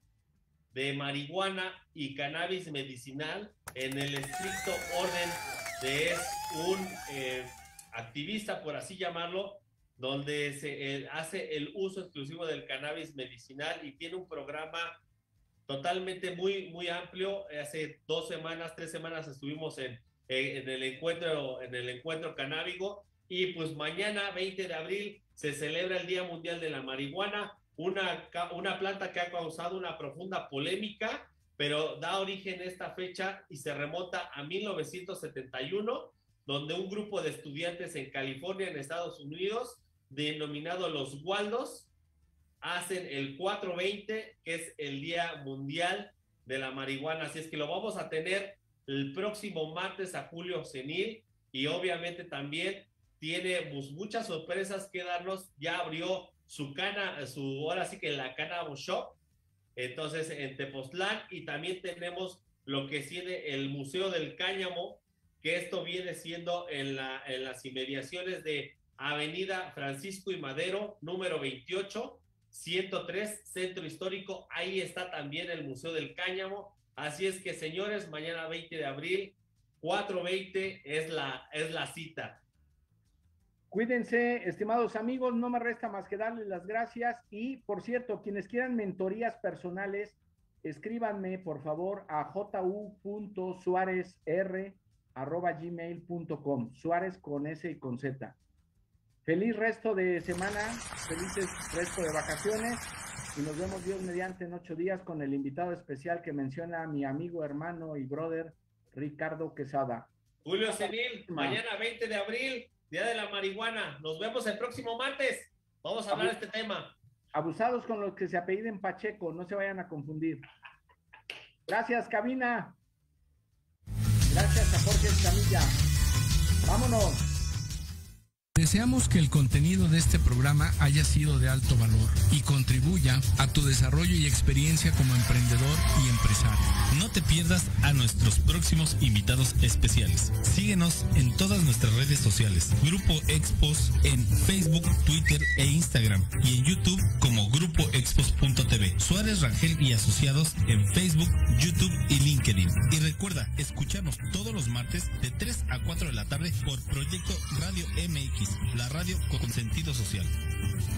de marihuana y cannabis medicinal en el estricto orden de es un eh, activista, por así llamarlo, donde se eh, hace el uso exclusivo del cannabis medicinal y tiene un programa totalmente muy, muy amplio. Hace dos semanas, tres semanas estuvimos en en el encuentro, en el encuentro canábico, y pues mañana, veinte de abril, se celebra el Día Mundial de la Marihuana, una, una planta que ha causado una profunda polémica, pero da origen a esta fecha y se remonta a mil novecientos setenta y uno, donde un grupo de estudiantes en California, en Estados Unidos, denominado los Waldos, hacen el cuatro veinte, que es el Día Mundial de la Marihuana. Así es que lo vamos a tener el próximo martes a Julio Senil, y obviamente también tiene pues, muchas sorpresas que darnos. Ya abrió su cana, su, ahora sí que la Cannabis Shop, entonces en Tepoztlán, y también tenemos lo que tiene el Museo del Cáñamo, que esto viene siendo en, la, en las inmediaciones de Avenida Francisco y Madero, número veintiocho, ciento tres, Centro Histórico. Ahí está también el Museo del Cáñamo. Así es que, señores, mañana veinte de abril, cuatro veinte es la, es la cita. Cuídense, estimados amigos, no me resta más que darles las gracias. Y, por cierto, quienes quieran mentorías personales, escríbanme, por favor, a ju punto suárez r arroba gmail punto com, Suárez con S y con Z. Feliz resto de semana, felices resto de vacaciones, y nos vemos Dios mediante en ocho días con el invitado especial que menciona mi amigo, hermano y brother Ricardo Quesada. Julio Senil, mañana veinte de abril, Día de la Marihuana. Nos vemos el próximo martes. Vamos a hablar de este tema. Abusados con los que se apelliden Pacheco, no se vayan a confundir. Gracias, cabina. Gracias a Jorge Escamilla. Vámonos. Deseamos que el contenido de este programa haya sido de alto valor y contribuya a tu desarrollo y experiencia como emprendedor y empresario. No te pierdas a nuestros próximos invitados especiales. Síguenos en todas nuestras redes sociales. Grupo Expos en Facebook, Twitter e Instagram, y en YouTube como grupo expos punto t v. Suárez Rangel y Asociados en Facebook, YouTube y LinkedIn. Y recuerda, escucharnos todos los martes de tres a cuatro de la tarde por Proyecto Radio M X, la radio con sentido social.